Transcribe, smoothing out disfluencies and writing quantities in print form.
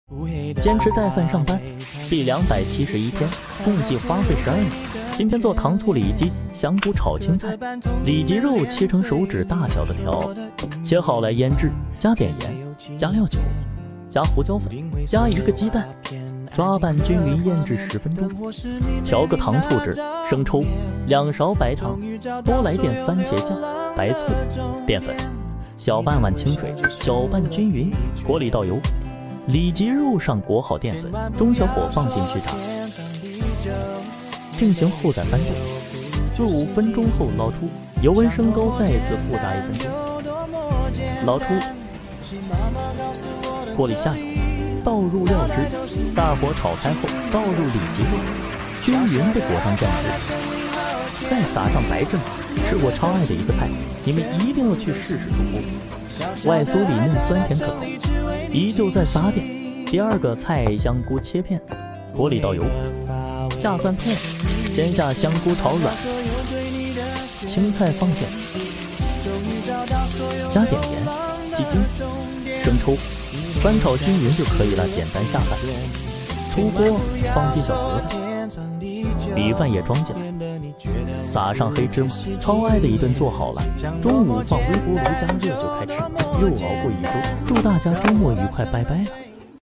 坚持带饭上班，第271天，共计花费12年。今天做糖醋里脊、香菇炒青菜。里脊肉切成手指大小的条，切好来腌制，加点盐，加料酒，加胡椒粉，加1个鸡蛋，抓拌均匀腌制10分钟。调个糖醋汁，生抽，2勺白糖，多来点番茄酱、白醋、淀粉，小半碗清水，搅拌均匀。锅里倒油。里脊肉上裹好淀粉，中小火放进去炸，定型后再翻动，4-5分钟后捞出，油温升高，再次复炸1分钟，捞出，锅里下油，倒入料汁，大火炒开后倒入里脊肉，均匀地裹上酱汁，再撒上白芝麻，是我超爱的一个菜，你们一定要去试试出锅，外酥里嫩，酸甜可口。依旧再撒点。第2个菜香菇切片，锅里倒油，下蒜片，先下香菇炒软，青菜放进，加点盐、鸡精、生抽，翻炒均匀就可以了，简单下饭。出锅放进小盒子，米饭也装进来，撒上黑芝麻，超爱的一顿做好了。中午放微波炉加热就开吃，又熬过1周，祝大家周末愉快，拜拜了。